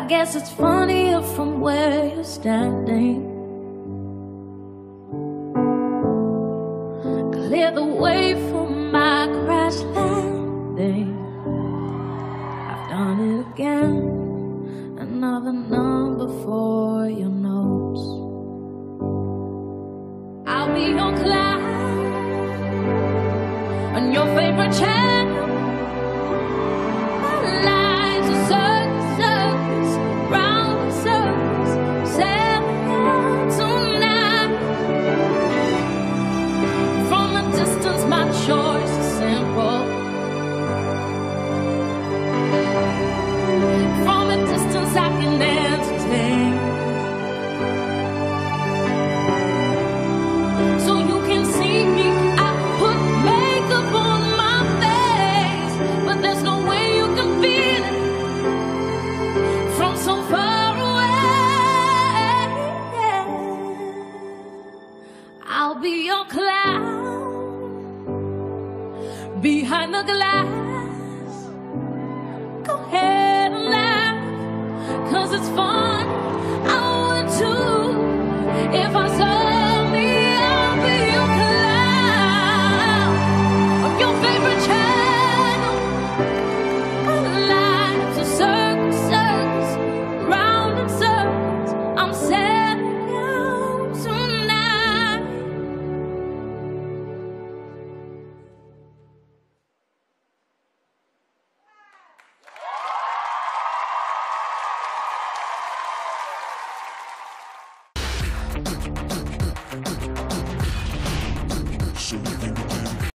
guess it's funnier from where you're standing. Clear the way for my crash landing. I've done it again. Another number for your notes. I'll be your clown on your favorite channel. My life's a circus, round in circles, sailing out tonight. From a distance, my choice is simple. From a distance, I can entertain. So you can see me. I put makeup on my face, but there's no way you can feel it from so far away. I'll be your clown behind the glass. Go ahead and laugh, 'cause it's fun. I would too if I